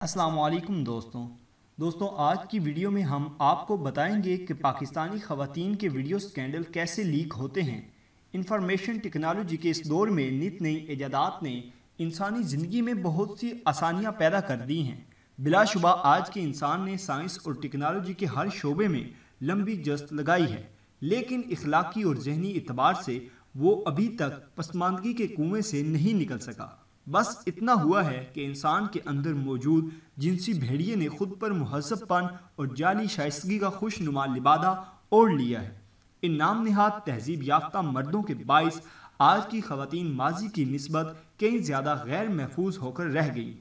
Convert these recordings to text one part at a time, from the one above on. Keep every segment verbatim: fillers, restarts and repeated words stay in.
अस्सलाम वालेकुम दोस्तों दोस्तों आज की वीडियो में हम आपको बताएंगे कि पाकिस्तानी ख़वातीन के वीडियो स्कैंडल कैसे लीक होते हैं। इंफॉर्मेशन टेक्नोलॉजी के इस दौर में नित नई ईजादात ने इंसानी ज़िंदगी में बहुत सी आसानियां पैदा कर दी हैं। बिलाशुबा आज के इंसान ने साइंस और टेक्नोलॉजी के हर शोबे में लंबी जस्त लगाई है, लेकिन इखलाकी और जहनी एतबार से वो अभी तक पसमानदगी के कुएं से नहीं निकल सका। बस इतना हुआ है कि इंसान के अंदर मौजूद जिनसी भेड़िए ने खुद पर मुहज़्ज़बपन और जाली शाइस्तगी का खुशनुमा लिबादा ओढ़ लिया है। इन नाम निहाद तहजीब याफ्ता मर्दों के बाइस आज की ख़वातीन माजी की निस्बत कई ज़्यादा गैर महफूज होकर रह गई।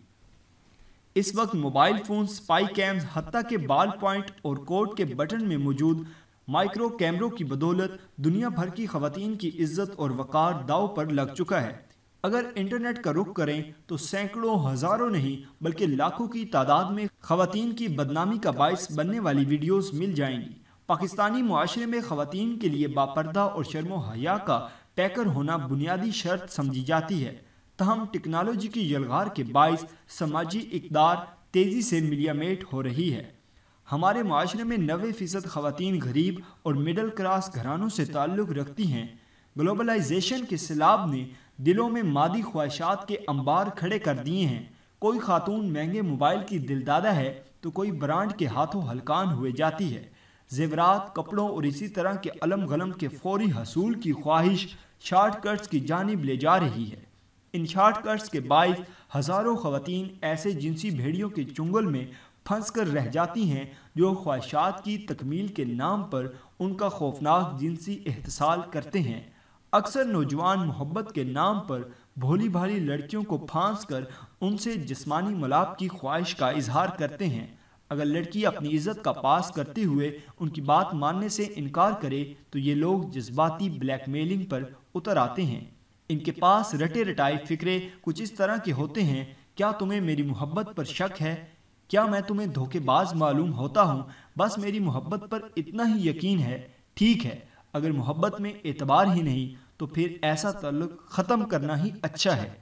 इस वक्त मोबाइल फ़ोन, स्पाई कैम्स, हत्ता के बाल पॉइंट और कोट के बटन में मौजूद माइक्रो कैमरों की बदौलत दुनिया भर की ख़वातीन की इज्जत और वक़ार दाव पर लग चुका है। अगर इंटरनेट का रुख करें तो सैकड़ों हज़ारों नहीं बल्कि लाखों की तादाद में ख़वातीन की बदनामी का बाइस बनने वाली वीडियोस मिल जाएंगी। पाकिस्तानी मुआशरे में ख़वातीन के लिए बापर्दा और शर्मो हया का पैकर होना बुनियादी शर्त समझी जाती है। तहम टेक्नोलॉजी की यलगार के बाइस समाजी इक़दार तेज़ी से मिलियामेट हो रही है। हमारे मुआशरे में नब्बे फ़ीसद ख़वातीन गरीब और मिडल क्लास घरानों से ताल्लुक़ रखती हैं। ग्लोबलाइजेशन के सैलाब ने दिलों में मादी ख्वाहिशात के अंबार खड़े कर दिए हैं। कोई खातून महंगे मोबाइल की दिलदादा है तो कोई ब्रांड के हाथों हलकान हुए जाती है। जेवरात, कपड़ों और इसी तरह के अलम गलम के फौरी हसूल की ख्वाहिश शॉर्टकट्स की जानिब ले जा रही है। इन शॉर्टकट्स के बाइस हज़ारों ख़वातीन ऐसे जिनसी भेड़ियों के चुंगल में फंस कर रह जाती हैं जो ख्वाहिशात की तकमील के नाम पर उनका खौफनाक जिनसी एहतसाल करते हैं। अक्सर नौजवान मोहब्बत के नाम पर भोली भाली लड़कियों को फांस कर उनसे जिस्मानी मलाप की ख्वाहिश का इजहार करते हैं। अगर लड़की अपनी इज्जत का पास करते हुए उनकी बात मानने से इनकार करे तो ये लोग जज्बाती ब्लैकमेलिंग पर उतर आते हैं। इनके पास रटे रटाए फिक्रे कुछ इस तरह के होते हैं। क्या तुम्हें मेरी मोहब्बत पर शक है? क्या मैं तुम्हें धोखेबाज मालूम होता हूँ? बस मेरी मोहब्बत पर इतना ही यकीन है। ठीक है, अगर मोहब्बत में एतबार ही नहीं तो फिर ऐसा ताल्लुक़ ख़त्म करना ही अच्छा है।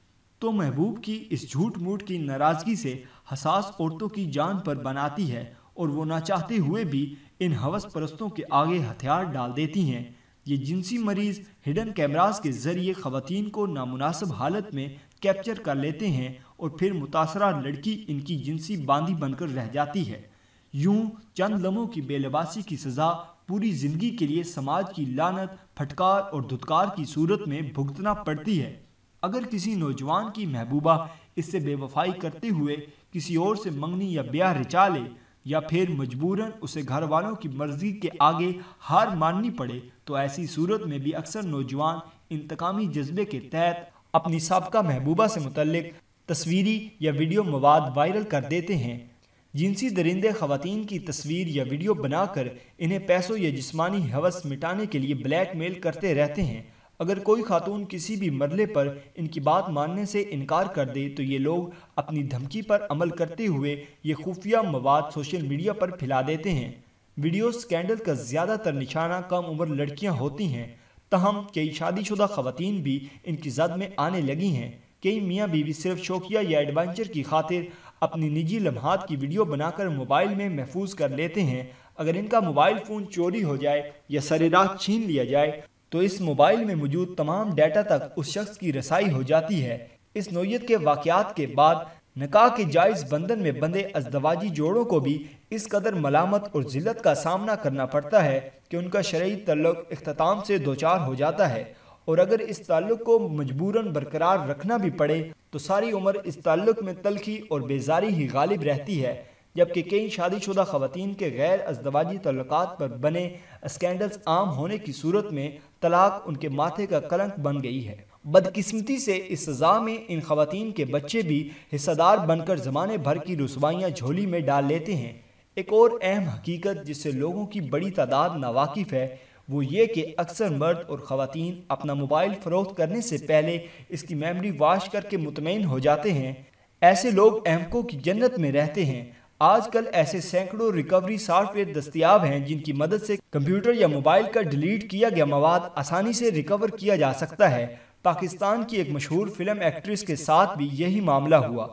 तो महबूब की इस झूठ मूठ की नाराज़गी से हसास औरतों की जान पर बनाती है और वो ना चाहते हुए भी इन हवस परस्तों के आगे हथियार डाल देती हैं। ये जिनसी मरीज़ हिडन कैमरास के ज़रिए ख़वातीन को नामुनासिब हालत में कैप्चर कर लेते हैं और फिर मुतासरा लड़की इनकी जिनसी बांदी बनकर रह जाती है। यूं चंद लम्हों की बेलबासी की सज़ा पूरी ज़िंदगी के लिए समाज की लानत, फटकार और धुतकार की सूरत में भुगतना पड़ती है। अगर किसी नौजवान की महबूबा इससे बेवफाई करते हुए किसी और से मंगनी या ब्याह रचा ले या फिर मजबूरन उसे घर वालों की मर्जी के आगे हार माननी पड़े तो ऐसी सूरत में भी अक्सर नौजवान इंतकामी जज्बे के तहत अपनी साबका महबूबा से मुतल्लिक तस्वीरी या वीडियो मवाद वायरल कर देते हैं। जिनसी दरिंदे ख़वातीन की तस्वीर या वीडियो बनाकर इन्हें पैसों या जिस्मानी हवस मिटाने के लिए ब्लैकमेल करते रहते हैं। अगर कोई खातून किसी भी मरले पर इनकी बात मानने से इनकार कर दे तो ये लोग अपनी धमकी पर अमल करते हुए ये खुफिया मवाद सोशल मीडिया पर फैला देते हैं। वीडियो स्कैंडल का ज़्यादातर निशाना कम उम्र लड़कियाँ होती हैं। तहम कई शादीशुदा ख़वातीन भी इनकी जद में आने लगी हैं। कई मियाँ बीवी सिर्फ शौकिया या एडवेंचर की खातिर अपनी निजी लम्हात की वीडियो बनाकर मोबाइल में महफूज कर लेते हैं। अगर इनका मोबाइल फ़ोन चोरी हो जाए या सरेरात छीन लिया जाए तो इस मोबाइल में मौजूद तमाम डाटा तक उस शख्स की रसाई हो जाती है। इस नौयत के वाक़यात के बाद निकाह के जायज़ बंधन में बंधे अज़दवाजी जोड़ों को भी इस कदर मलामत और ज़िल्लत का सामना करना पड़ता है कि उनका शरई तल्लुक़ इख्तिताम से दो चार हो जाता है। और अगर इस ताल्लुक़ को मजबूरन बरकरार रखना भी पड़े तो सारी उम्र इस ताल्लुक़ में तलखी और बेजारी ही गालिब रहती है। जबकि कई शादीशुदा ख़वातीन के गैर अज़दवाजी तल्लुक़ात पर बने स्कैंडल्स आम होने की सूरत में तलाक उनके माथे का कलंक बन गई है। बदकिस्मती से इस सज़ा में इन ख़वातीन के बच्चे भी हिस्सेदार बनकर ज़माने भर की रुसवाइयाँ झोली में डाल लेते हैं। एक और अहम हकीकत जिससे लोगों की बड़ी तादाद नावाकिफ़ है वो ये कि अक्सर मर्द और ख़वातीन अपना मोबाइल फ़रोख्त करने से पहले इसकी मेमोरी वाश करके मुतमईन हो जाते हैं। ऐसे लोग अहमकों की जन्नत में रहते हैं। आजकल ऐसे सैकड़ों रिकवरी सॉफ्टवेयर दस्तयाब हैं जिनकी मदद से कंप्यूटर या मोबाइल का डिलीट किया गया मवाद आसानी से रिकवर किया जा सकता है। पाकिस्तान की एक मशहूर फिल्म एक्ट्रेस के साथ भी यही मामला हुआ।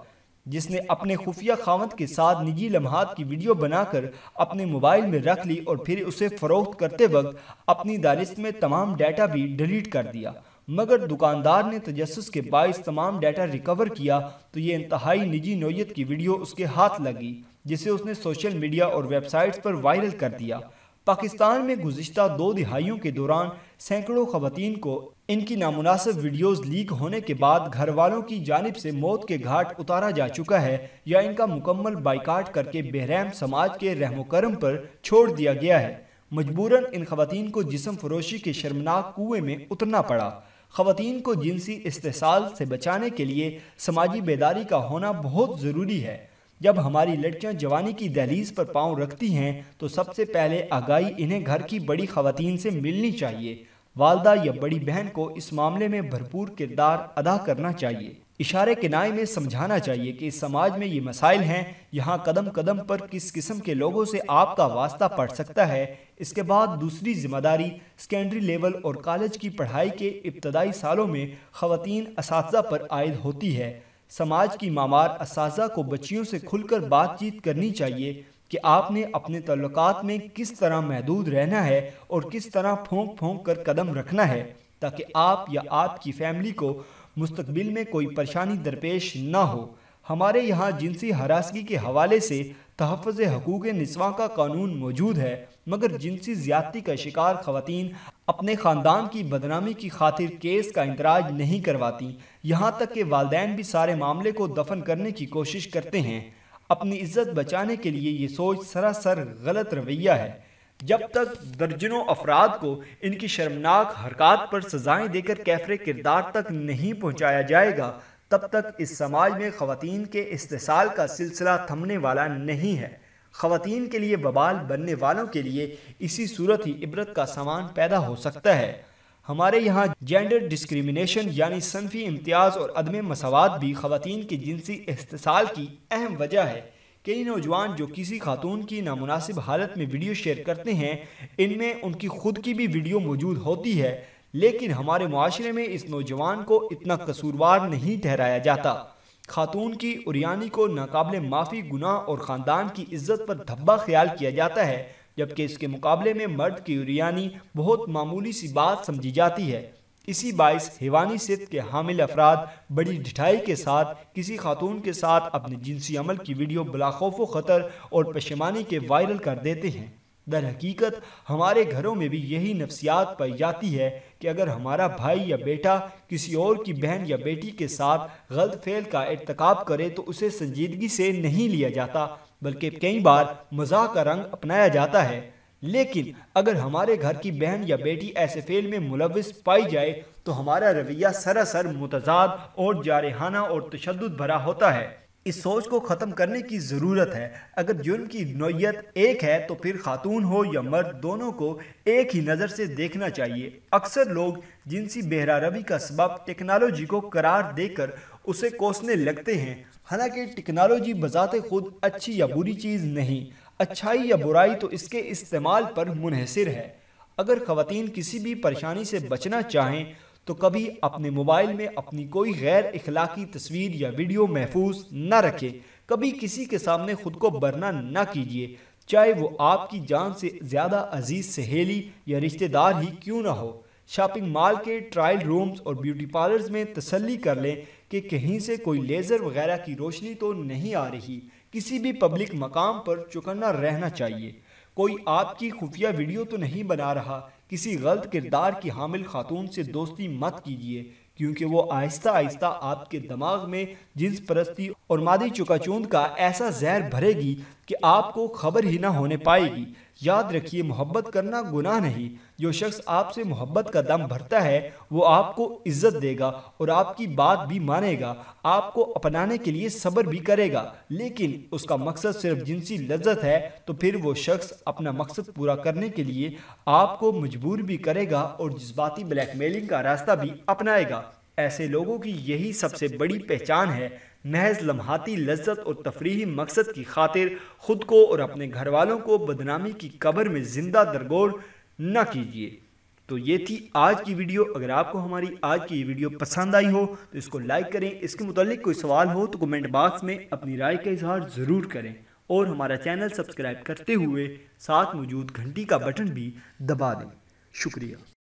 جس نے اپنے خفیہ خاوند کے ساتھ نجی لمحات کی ویڈیو بنا کر اپنے موبائل میں رکھ لی اور پھر اسے فروخت کرتے وقت اپنی دانست میں تمام ڈیٹا بھی ڈیلیٹ کر دیا، مگر دکاندار نے تجسس کے باعث تمام ڈیٹا ریکور کیا تو یہ انتہائی نجی نوعیت کی ویڈیو اس کے ہاتھ لگی، جسے اس نے سوشل میڈیا اور ویب سائٹس پر وائرل کر دیا۔ پاکستان میں گزشتہ دو دہائیوں کے دوران سینکڑوں خواتین کو ان کی نامناسب ویڈیوز لیک ہونے کے بعد گھر والوں کی جانب سے موت کے گھاٹ اتارا جا چکا ہے یا ان کا مکمل بائیکاٹ کر کے بے رحم سماج کے رحم و کرم پر چھوڑ دیا گیا ہے۔ مجبوراً ان خواتین کو جسم فروشی کے شرمناک کنویں میں اترنا پڑا۔ خواتین کو جنسی استحصال سے بچانے کے لیے سماجی بیداری کا ہونا بہت ضروری ہے۔ جب ہماری لڑکیاں جوانی کی دہلیز پر پاؤں رکھتی ہیں تو سب سے پہلے آگاہی انہیں گھر کی بڑی خواتین سے ملنی چاہیے۔ والدہ یا بڑی بہن کو اس معاملے میں بھرپور کردار ادا کرنا چاہیے، اشارے کنائے میں سمجھانا چاہیے کہ اس سماج میں یہ مسائل ہیں، یہاں قدم قدم پر کس قسم کے لوگوں سے آپ کا واسطہ پڑ سکتا ہے۔ اس کے بعد دوسری ذمہ داری سیکنڈری لیول اور کالج کی پڑھائی کے ابتدائی سالوں میں خواتین اساتذہ پر عائد ہوتی ہے۔ سماج کی معمار اساتذہ کو بچیوں سے کھل کر بات چیت کرنی چاہیے کہ آپ نے اپنے تعلقات میں کس طرح محدود رہنا ہے اور کس طرح پھونک پھونک کر قدم رکھنا ہے تاکہ آپ یا آپ کی فیملی کو مستقبل میں کوئی پریشانی درپیش نہ ہو۔ ہمارے یہاں جنسی ہراسگی کے حوالے سے تحفظ حقوق نسواں کا قانون موجود ہے، مگر جنسی زیادتی کا شکار خواتین اپنے خاندان کی بدنامی کی خاطر کیس کا اندراج نہیں کرواتی، یہاں تک کہ والدین بھی سارے معاملے کو دفن کرنے کی کوشش کرتے ہیں۔ اپنی عزت بچانے کے لیے یہ سوچ سراسر غلط رویہ ہے۔ جب تک درجنوں افراد کو ان کی شرمناک حرکات پر سزائیں دے کر کیفر کردار تک نہیں پہنچایا جائے گا، تب تک اس سماج میں خواتین کے استحصال کا سلسلہ تھمنے والا نہیں ہے۔ خواتین کے لیے وبال بننے والوں کے لیے اسی صورت ہی عبرت کا سامان پیدا ہو سکتا ہے۔ ہمارے یہاں جینڈر ڈسکریمنیشن یعنی صنفی امتیاز اور عدم مساوات بھی خواتین کے جنسی استحصال کی اہم وجہ ہے۔ کئی نوجوان جو کسی خاتون کی نامناسب حالت میں ویڈیو شیئر کرتے ہیں، ان میں ان کی خود کی بھی ویڈیو موجود ہوتی ہے، لیکن ہمارے معاشرے میں اس نوجوان کو اتنا قصوروار نہیں ٹھہرایا جاتا۔ خاتون کی عریانی کو ناقابل معافی گناہ اور خاندان کی عزت پر دھبا خیال کیا جاتا ہے، جبکہ اس کے مقابلے میں مرد کی عریانی بہت معمولی سی بات سمجھی جاتی ہے۔ اسی باعث حیوانی صفت کے حامل افراد بڑی ڈھٹائی کے ساتھ کسی خاتون کے ساتھ اپنے جنسی عمل کی ویڈیو بلا خوف و خطر اور پشیمانی کے وائرل کر دیتے ہیں۔ در حقیقت ہمارے گھروں میں بھی یہی نفسیات پائی جاتی ہے کہ اگر ہمارا بھائی یا بیٹا کسی اور کی بہن یا بیٹی کے ساتھ غلط فعل کا ارتکاب کرے تو اسے سنجیدگی سے نہیں لیا جاتا، بلکہ کئی بار مزاح کا رنگ اپنایا جاتا ہے۔ لیکن اگر ہمارے گھر کی بہن یا بیٹی ایسے فعل میں ملوث پائی جائے تو ہمارا رویہ سراسر متضاد اور جارحانہ اور تشدد بھرا ہوتا ہے۔ اس سوچ کو ختم کرنے کی ضرورت ہے۔ اگر جرم کی نوعیت ایک ہے تو پھر خاتون ہو یا مرد دونوں کو ایک ہی نظر سے دیکھنا چاہیے۔ اکثر لوگ جنسی بہرہ روی کا سبب ٹیکنالوجی کو قرار دے کر اسے کوسنے لگتے ہیں، حالانکہ ٹیکنالوجی بذات خود اچھی یا بری چیز نہیں، اچھائی یا برائی تو اس کے استعمال پر منحصر ہے۔ اگر خواتین کسی بھی پریشانی سے بچنا چاہیں تو کبھی اپنے موبائل میں اپنی کوئی غیر اخلاقی تصویر یا ویڈیو محفوظ نہ رکھیں، کبھی کسی کے سامنے خود کو برنا نہ کیجیے، چاہے وہ آپ کی جان سے زیادہ عزیز سہیلی یا رشتہ دار ہی کیوں نہ ہو۔ شاپنگ مال کے ٹرائل رومز اور بیوٹی پارلرز میں تسلی کر لیں کہ کہیں سے کوئی لیزر وغیرہ کی روشنی تو نہیں آ رہی۔ کسی بھی پبلک مقام پر چوکنا رہنا چاہیے۔ کوئی آپ کی خفیہ ویڈیو تو نہیں بنا رہا۔ کسی غلط کردار کی حامل خاتون سے دوستی مت کیجیے، کیونکہ وہ آہستہ آہستہ آپ کے دماغ میں جنس پرستی اور مادی چکا چوند کا ایسا زہر بھرے گی کہ آپ کو خبر ہی نہ ہونے پائے گی۔ یاد رکھیے، محبت کرنا گناہ نہیں۔ جو شخص آپ سے محبت کا دم بھرتا ہے وہ آپ کو عزت دے گا اور آپ کی بات بھی مانے گا، آپ کو اپنانے کے لیے صبر بھی کرے گا۔ لیکن اس کا مقصد صرف جنسی لذت ہے تو پھر وہ شخص اپنا مقصد پورا کرنے کے لیے آپ کو مجبور بھی کرے گا اور جذباتی بلیک میلنگ کا راستہ بھی اپنائے گا۔ ایسے لوگوں کی یہی سب سے بڑی پہچان ہے۔ محض لمحاتی لذت اور تفریحی مقصد کی خاطر خود کو اور اپنے گھر والوں کو بدنامی کی قبر میں زندہ درگور نہ کیجیے۔ تو یہ تھی آج کی ویڈیو. اگر آپ کو ہماری آج کی ویڈیو پسند آئی ہو تو اس کو لائک کریں. اس کے متعلق کوئی سوال ہو تو کمنٹ باکس میں اپنی رائے کا اظہار ضرور کریں اور ہمارا چینل سبسکرائب کرتے ہوئے ساتھ موجود گھنٹی کا بٹن بھی دبا دیں. شکریہ.